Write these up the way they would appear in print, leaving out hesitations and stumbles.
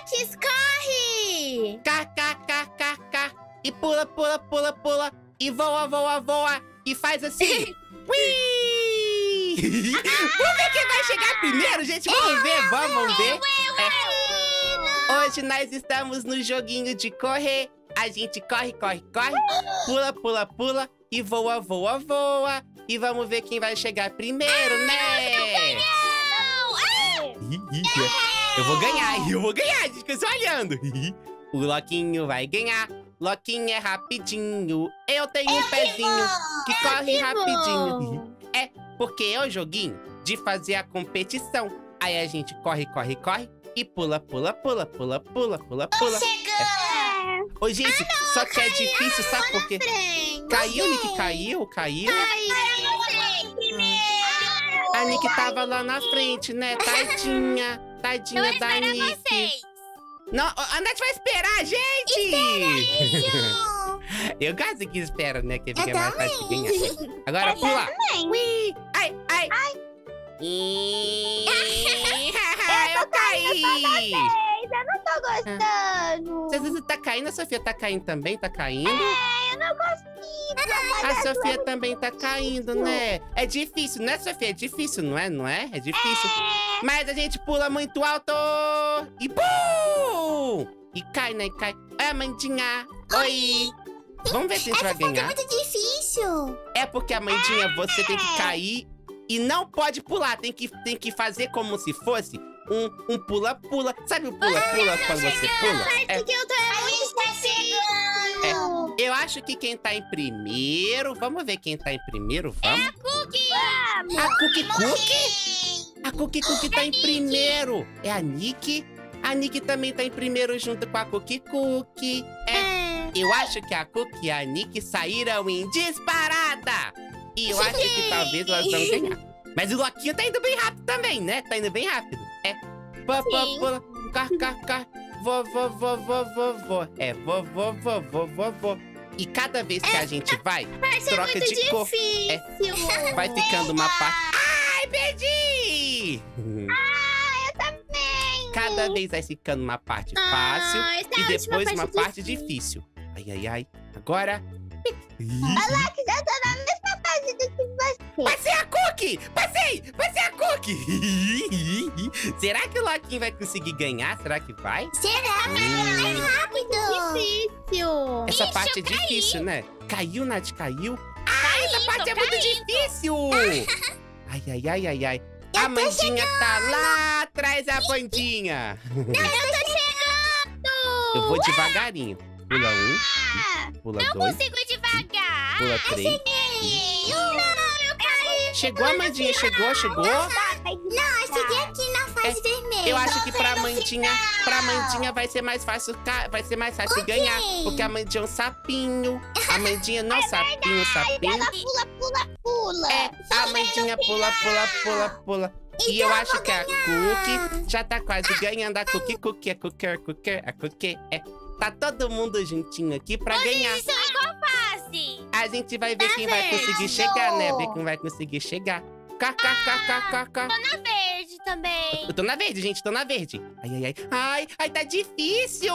Max, corre! K. E pula, pula, pula, pula. E voa, voa, voa. E faz assim. Ui! Vamos ver quem vai chegar primeiro, gente. Vamos ver, vamos ver. Hoje nós estamos no joguinho de correr. A gente corre, corre, corre. Pula, pula, pula. E voa, voa, voa. E vamos ver quem vai chegar primeiro, né? Eu vou ganhar, gente, que eu estou olhando. O Loquinho vai ganhar. Loquinho é rapidinho. Eu tenho um pezinho que corre rapidinho. É, porque é o joguinho de fazer a competição. Aí a gente corre, corre, corre. E pula, pula, pula, pula, pula, pula, pula. Ô, gente, só que é difícil, sabe por quê? Caiu, Nick, caiu. A Nick tava lá na frente, né? Tadinha da Nick. Não, a Nath vai esperar a gente! Eu gosto que espera, né? Que fica mais fácil de ganhar. Agora pula! Ui! Ai! Eu caí! Eu não tô gostando. Você tá caindo? A Sofia tá caindo também? Tá caindo? Eu não consigo. A Sofia também tá caindo, né? É difícil, né, Sofia? É difícil, não é? Não é? É difícil. Mas a gente pula muito alto. E bum! E cai, né? E cai. É, Amandinha. Oi. Vamos ver se a gente vai ganhar. É muito difícil. É porque, Amandinha, você tem que cair e não pode pular. Tem que fazer como se fosse um pula-pula. Sabe o pula-pula quando você pula? Eu acho que quem tá em primeiro... Vamos ver quem tá em primeiro, vamos? É a Cookie! A Cookie tá em primeiro. É a Nick. A Nick também tá em primeiro junto com a Cookie. Eu acho que a Cookie e a Nick saíram em disparada. E eu acho que talvez elas vão ganhar. Mas o Loquinho tá indo bem rápido também, né? Tá indo bem rápido. Pula, car. Vou. É, vou. E cada vez que a gente vai troca de cor. Vai ficando uma parte... Ai, perdi! Eu também. Cada vez vai ficando uma parte fácil e depois uma parte difícil. Ai. Agora... Olha que já tô na mesma fase do que você. Passei a Cookie! Passei a Cookie! Será que o Loquinho vai conseguir ganhar? Será que vai? Será? Mais rápido. Difícil. Essa parte é difícil, né? Caiu, Nath, caiu. Essa parte é muito difícil! Ai. A Mandinha tá lá atrás, a bandinha. Eu tô chegando! Eu vou devagarinho. Pula pula Não 2. consigo devagar. Pula 3. Não, eu caí. Chegou a Mandinha, chegou? Não, eu cheguei aqui na fase vermelha. Eu acho que pra Mandinha vai ser mais fácil, ganhar. Porque a Mandinha é um sapinho. A Mandinha não é sapinho. Ela pula. A Mandinha pula. E eu acho que a Cookie já tá quase ganhando. A Cookie. Tá todo mundo juntinho aqui pra ganhar. Eles são igual fase. A gente vai ver quem vai conseguir chegar, né? Ver quem vai conseguir chegar. Tô na verde também. Eu tô na verde, gente, tô na verde. Ai, tá difícil!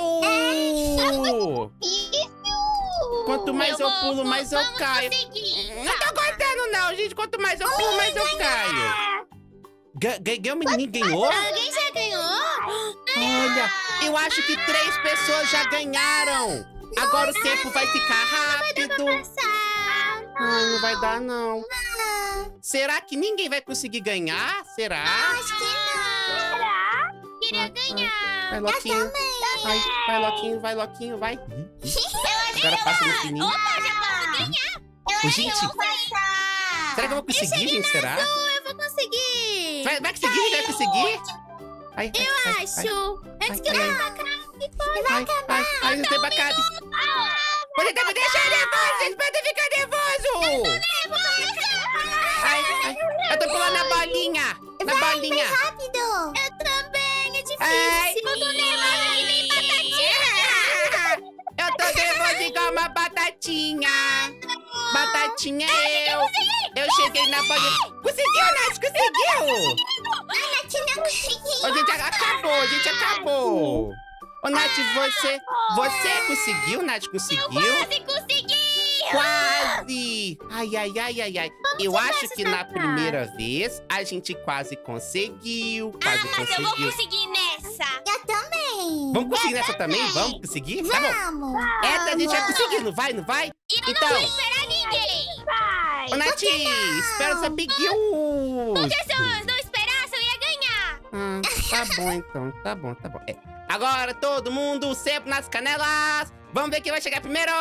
Quanto mais eu pulo, mais eu caio. Não tô gostando não, gente. Quanto mais eu pulo, mais eu caio. Ganhou, menino, ganhou? Alguém já ganhou? Olha, eu acho que 3 pessoas já ganharam. Agora o tempo vai ficar rápido. Ai, não vai dar, não. Será que ninguém vai conseguir ganhar? Será? Acho que não. Será? Queria ganhar. Vai, Loquinho. Vai, Loquinho, vai. Agora passa no fininho. Opa, já posso ganhar. Gente, será que eu vou conseguir, gente? Será? Eu vou conseguir. Vai conseguir? Vai conseguir? Eu acho. Antes que eu vá pra cá. Ai, o tempo acabe. Você tá me deixando nervoso, vocês podem ficar nervoso. Eu tô pulando na bolinha. Vai rápido. Eu também, é difícil. Ai. Eu tô nervosa que nem batatinha. Eu tô nervoso igual uma batatinha. Batatinha eu cheguei na bolinha. Conseguiu, Nath, conseguiu. A Nath não conseguiu. A gente acabou. Ô, Nath, você conseguiu, Nath? Conseguiu? Quase consegui! Quase! Ai. Eu acho que na primeira vez a gente quase conseguiu. Quase Mas eu conseguiu. vou conseguir nessa. Eu também. Vamos conseguir nessa também? Vamos conseguir? Tá bom. Vamos. Essa a gente vai conseguir, não vai? Não vai? E eu Então, não vou esperar ninguém. Vai. ô, Nath, espera essa Biguinho. Porque se eu não esperasse, eu ia ganhar. Tá bom, então. Tá bom. É. Agora, todo mundo, sempre nas canelas. Vamos ver quem vai chegar primeiro.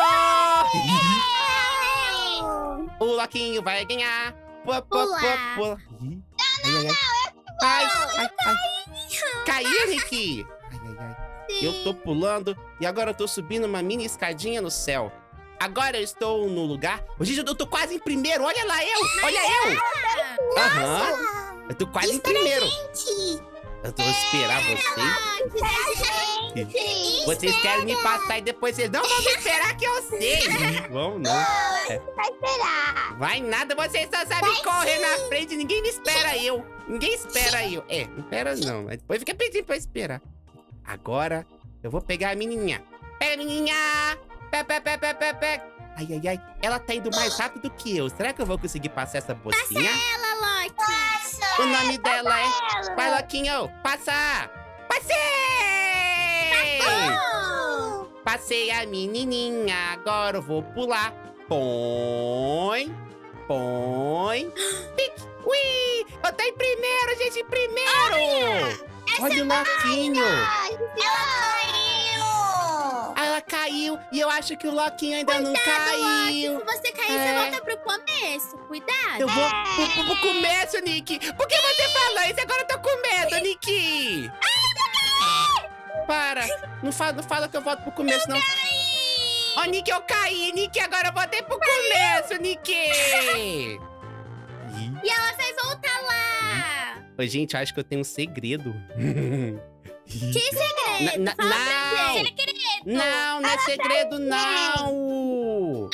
O Loquinho vai ganhar. Pula. Ai. Caiu, Nick. Ai. Eu tô pulando e agora eu tô subindo uma mini escadinha no céu. Agora eu estou no lugar... Gente, eu tô quase em primeiro. Olha lá eu. Olha eu. Aham. Eu tô quase em primeiro. Eu tô esperando vocês. Vocês querem me passar e depois vocês não vão me esperar que eu sei. Vamos não. Vai esperar. Vai nada, vocês só sabem correr na frente. Ninguém me espera eu. Ninguém espera eu. Não espera não. Mas depois fica pedindo pra esperar. Agora eu vou pegar a menininha. Pega a menininha. Pega. Ai. Ela tá indo mais rápido que eu. Será que eu vou conseguir passar essa mocinha? Ela, Loki. O nome dela é... Vai, Loquinho. Passa. Passei! Passei a menininha. Agora eu vou pular. Põe. Pique. Ui! Eu tô em primeiro, gente. Em primeiro. Olha o Loquinho. Ela caiu e eu acho que o Loquinho ainda não caiu. Se você cair, você volta pro começo. Cuidado. Eu vou pro começo, Nick. Por que você falou isso? Agora eu tô com medo, Nick. Para. Não fala que eu volto pro começo, não. Ô, Nick, eu caí. Nick, agora eu voltei pro começo, Nick. E ela vai voltar lá. Ô, gente, eu acho que eu tenho um segredo. Que segredo? Não. Não é segredo, não.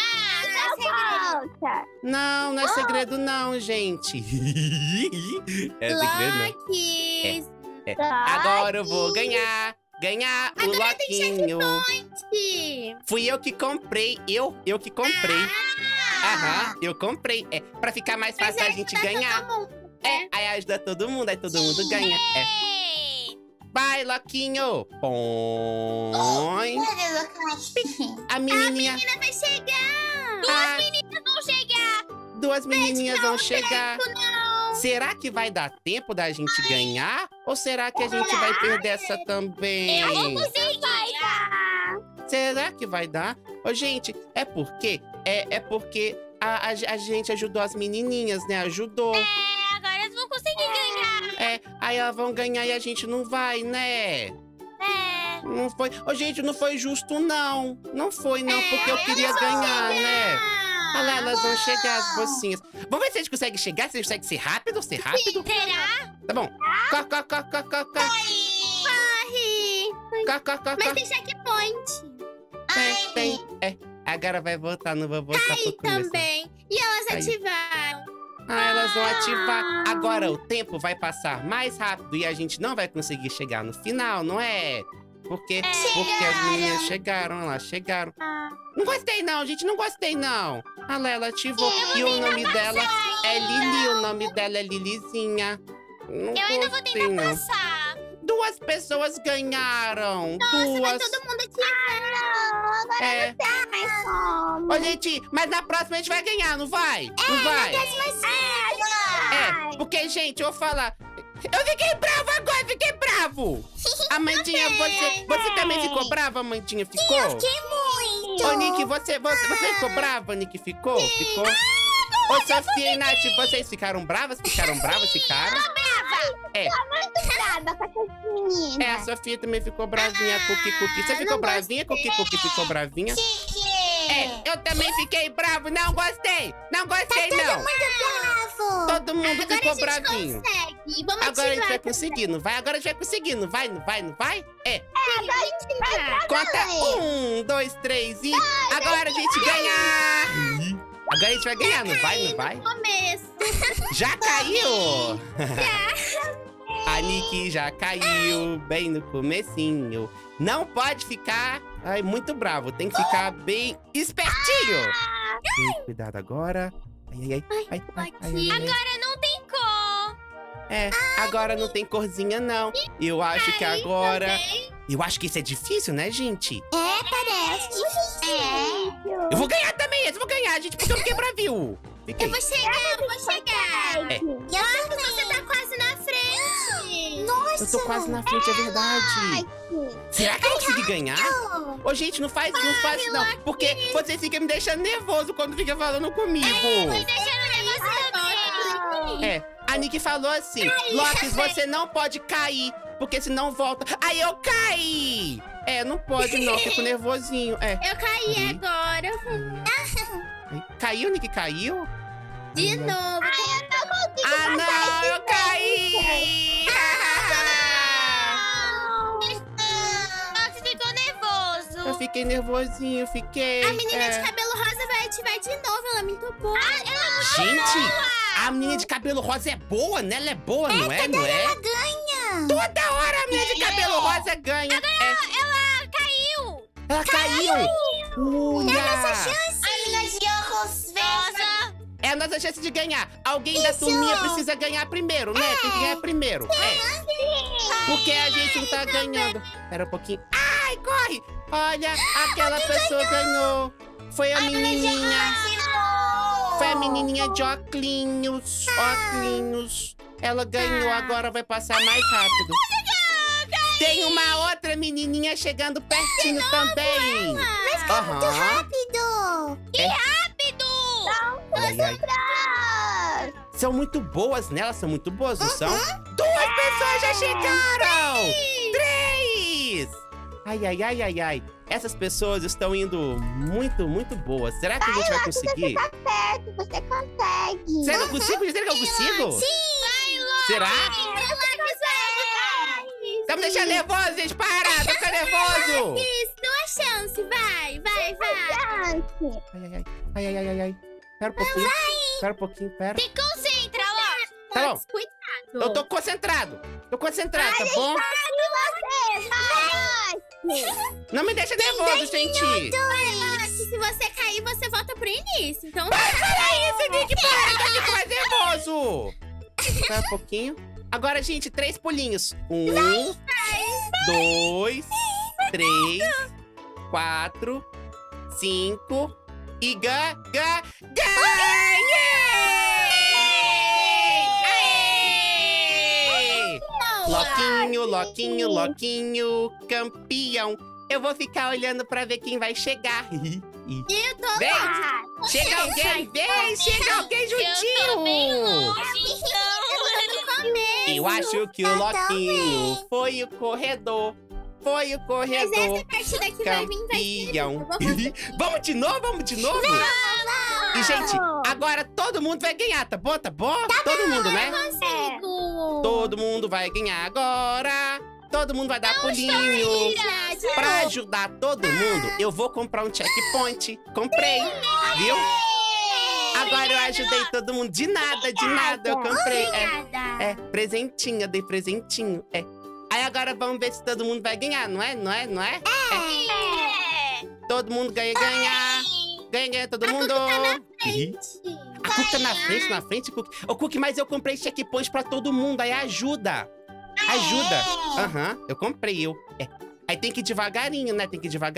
Não é segredo, não, gente. É segredo, não. Loki. Agora eu vou ganhar o Loquinho. Fui eu que comprei. Eu que comprei. Aham, eu comprei. Pra ficar mais fácil a gente ganhar. Aí ajuda todo mundo, aí todo mundo ganha. Vai, Loquinho. Põe. A menininha. A menina vai chegar. Duas meninas vão chegar. Duas menininhas vão chegar. Não. Será que vai dar tempo da gente ganhar? Ou será que a gente vai perder essa também? Eu vou conseguir. Será que vai dar? Ô, gente, é porque a gente ajudou as menininhas, né? Ajudou. Agora elas vão conseguir ganhar. Aí elas vão ganhar e a gente não vai, né? Não foi. Ô, gente, não foi justo, não. Não foi, não, porque eu queria ganhar, né? Olha lá, elas vão chegar, as mocinhas. Vamos ver se a gente consegue chegar, se a gente consegue ser rápido, Será? Tá bom. Corre. Mas tem checkpoint. Tem. Agora vai voltar, não vou voltar pro começo. Também. E elas ativaram. Elas vão ativar. Agora o tempo vai passar mais rápido e a gente não vai conseguir chegar no final, não é? Porque as meninas chegaram, elas chegaram. Não gostei não, gente, não gostei não. A Lela ativou e o nome dela é Lili, o nome dela é Lilizinha. Eu ainda vou tentar passar. Duas pessoas ganharam. Nossa, vai todo mundo ativar. Ô, gente, mas na próxima a gente vai ganhar, não vai? Não vai? Porque, gente, eu vou falar. Eu fiquei bravo agora, fiquei bravo. Amandinha, você também ficou brava, Amandinha? Ficou? Eu fiquei muito. Ô, Nick, você ficou brava, Nick? Ficou? Ficou? Ô, Sofia e Nath, vocês ficaram bravas? Ficaram? Muito brava com essas meninas. A Sofia também ficou bravinha, Cookie. Você ficou bravinha, Cookie ficou bravinha? Eu também fiquei bravo, não gostei. Não gostei, não. Todo mundo ficou bravinho. Vamos Agora a gente vai conseguir, não vai? Agora a gente vai conseguir, não vai? Não vai? Conta 1, 2, 3 e... Agora a gente ganha! Agora a gente vai ganhar, não vai? Começo. Já caiu? A Nick já caiu bem no comecinho. Não pode ficar muito bravo. Tem que ficar bem espertinho. Cuidado agora. Ai. Agora não tem cor. Agora não tem corzinha, não. Eu acho que agora... Também. Eu acho que isso é difícil, né, gente? Parece. Eu vou ganhar também, esse eu vou ganhar, gente, porque eu fiquei bravio. Fiquei. Eu vou chegar. Marcos, você tá quase na frente. Nossa. Eu tô quase na frente, é verdade. Será que eu consegui ganhar? Ô, gente, não faz não. Porque você fica me deixando nervoso quando fica falando comigo. Tô deixando nervoso também. A Nick falou assim, Lopes, você não pode cair, porque senão volta. Aí eu caí! Não pode não, fico nervosinho. Eu caí agora. Caiu, Nick? Caiu? De novo. Eu não consigo Não, eu caí! Você ficou nervoso. Eu fiquei nervosinho, fiquei. A menina de cabelo rosa vai ativar de novo. Ela me topou. Gente, a menina de cabelo rosa é boa, né? Ela é boa, não é? Não é? Ela ganha. Toda hora a menina de cabelo rosa ganha. Ela caiu. Ela caiu! Olha! A menina de óculos Rosa. É a nossa chance de ganhar. Alguém da turminha precisa ganhar primeiro, né? Tem que ganhar primeiro. Porque a gente não tá ganhando. Espera um pouquinho. Ai, corre! Olha, aquela pessoa ganhou. Foi a menininha. Foi a menininha de óculos. Ela ganhou, agora vai passar mais rápido. Tem uma outra menininha chegando pertinho também. Muito rápido. Que rápido. Ai. São muito boas, né? Elas são muito boas, não são? 2 pessoas já chegaram! 3! Ai. Essas pessoas estão indo muito boas. Será que a gente vai conseguir? Tá perto, você consegue. Será que eu consigo? Será que eu consigo? Sim. Será? Tá me deixando nervoso, gente. Para, tô ficando nervoso. Isso, dá uma chance. Vai. Ai. Espera um pouquinho. Se concentra, Lopes. Tá bom. Cuidado. Eu tô concentrado, tá bom? Não me deixa nervoso, gente. Lopes, se você cair, você volta pro início. Então Para isso, Nick, para, que eu fico mais nervoso. Espera um pouquinho. Agora, gente, 3 pulinhos. 1, 2, 3, 4, 5 e ganhei! Loquinho, campeão. Eu vou ficar olhando pra ver quem vai chegar. eu tô Vem! lá. Chega alguém juntinho! Eu tô bem longe, então. Eu acho que o Loquinho foi o corredor. Mas essa partida aqui vai vir, Campeão. Vamos de novo? E, gente, agora todo mundo vai ganhar, tá bom? Todo mundo, né? Consigo. Todo mundo vai ganhar agora. Todo mundo vai dar pulinho. Pra ajudar todo mundo, eu vou comprar um checkpoint. Comprei, viu? Agora eu ajudei todo mundo. De nada, eu comprei. Presentinho, eu dei presentinho. Aí agora vamos ver se todo mundo vai ganhar, não é? Todo mundo ganha. Ganha todo mundo. A Cookie tá na frente, Cookie. Ô, Cookie, mas eu comprei checkpoint pra todo mundo, aí ajuda. Aham, eu comprei, Aí tem que ir devagarinho, né?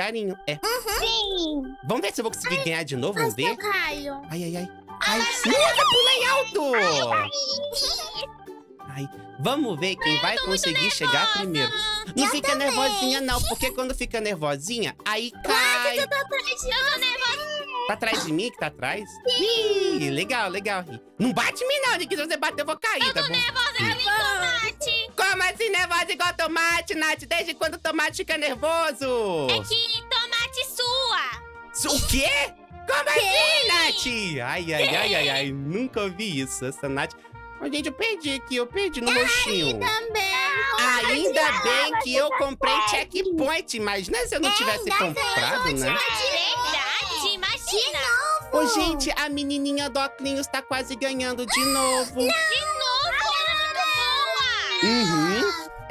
Sim. Vamos ver se eu vou conseguir ganhar de novo, vamos ver? Eu caio. Ai. Nossa, pulei alto! Ai, vamos ver quem vai conseguir chegar primeiro. Não fica nervosinha, não, porque quando fica nervosinha, aí cai. Eu tô nervosa. Tá atrás de mim, que tá atrás? Ih, legal. Não bate em mim, não, Nick. Se você bater, eu vou cair, tá bom? Nervosa igual tomate. Como assim nervosa igual tomate, Nath? Desde quando o tomate fica nervoso? É que tomate sua. O quê? Como assim, Nath? Ai. Nunca ouvi isso, essa Nath. Ô, gente, eu perdi no roxinho. Também. Ainda bem que eu comprei checkpoint. Imagina se eu não tivesse comprado, né? Verdade, imagina. Ô, gente, a menininha do óculos tá quase ganhando de novo. De novo, ela é muito boa. Uhum.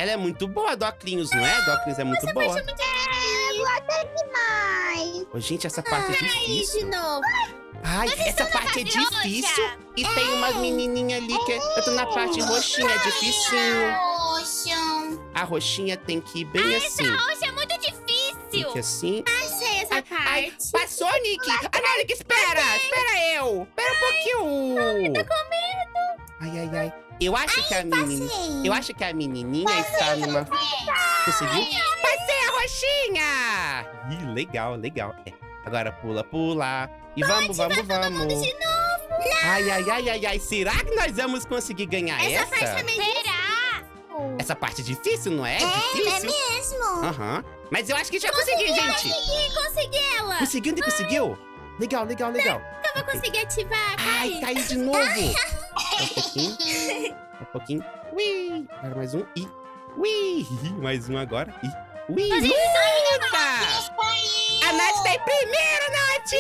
Ela é muito boa, Doclinhos, não é? Doclinhos é muito boa. Eu gostei demais. Ô, gente, essa parte é Aí, difícil. de novo. Ai, essa parte é difícil. E tem umas menininhas ali que... Eu tô na parte roxinha, é dificinho. Poxa. A roxinha tem que ir bem assim. Poxa, é muito difícil. Tem que ir assim. Achei essa Ai, parte. passou, Nick! Ah, não, Nick, espera! Espera eu! Espera um pouquinho! Tô com medo. Ai, ai, ai. Eu acho que a menininha... Eu acho que a menininha está numa... Conseguiu? Passei a roxinha! Ih, legal, legal. É. Agora pula, pula. E vamos, vamos, vamos. De novo. Ai, ai, ai, ai, ai. Será que nós vamos conseguir ganhar Essa parte essa? também. Será? Essa parte é difícil, não é? Difícil. mesmo. Aham. Mas eu acho que já consegui, gente. Consegui ela. Conseguiu, Nick? Conseguiu? Legal, legal, legal. Eu vou conseguir ativar. Ai, caiu de novo. Só um pouquinho. Só um pouquinho. Ui. Agora mais um. E. Ui. Mais um agora. E. Ui. Luta! A Nath tá em primeiro, Nath!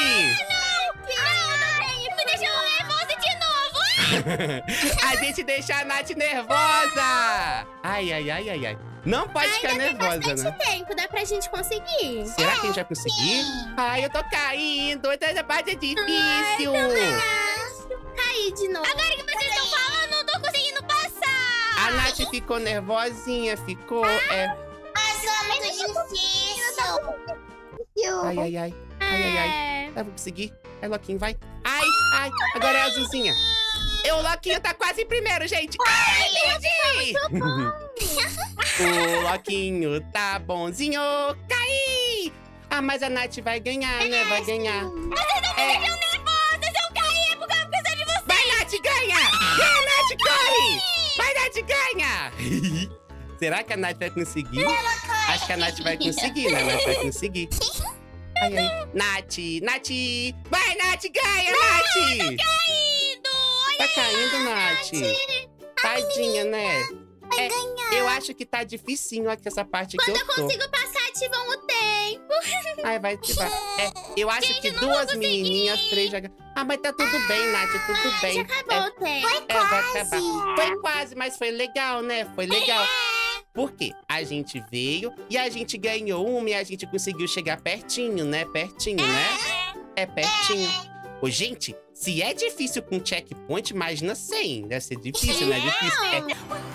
Não, me deixou nervosa de novo. A gente deixa a Nath nervosa! Ai, ai, ai, ai, ai. Não pode ficar nervosa, Tem né? bastante tempo, dá pra gente conseguir. Será que a gente vai conseguir? Ai, eu tô caindo. Essa parte é difícil. Caí de novo. Agora que vocês estão falando, não tô conseguindo passar. A Nath ficou nervosinha, ficou... Mas é muito difícil. Ai, ai, ai. Ai, ai, ai. Eu vou conseguir. Vai, Loquinho, vai. Ai, ai. Agora é a azulzinha. O Loquinho tá quase em primeiro, gente. Ai, perdi! O Loquinho tá bonzinho. Caí! Ah, mas a Nath vai ganhar, né? Vai ganhar. Vocês estão me deixando nervosa. Se eu cair é por causa de vocês. Vai, Nath, ganha! Ganha, Nath, corre! Vai, Nath, ganha! Será que a Nath vai conseguir? Acho que a Nath vai conseguir, né? A Nath vai conseguir. Ai, ai. Nath, Nath! Vai, Nath, ganha, Nath! Caído. Tá caindo, Nath? Tadinha, né? Vai ganhar. Eu acho que tá dificinho aqui essa parte que eu Eu tô. consigo passar, ativam o tempo. Ai, vai ativar. Eu acho Gente, que eu não vou duas conseguir. menininhas, três já... Ah, mas tá tudo bem, Nath, tudo bem. Já acabou o tempo. Vai acabar. Foi quase, mas foi legal, né? Foi legal. Por quê? A gente veio e a gente ganhou uma e a gente conseguiu chegar pertinho, né? Pertinho, né? É pertinho. Ô, gente, se é difícil com checkpoint, imagina sem. Deve ser difícil, né? Difícil.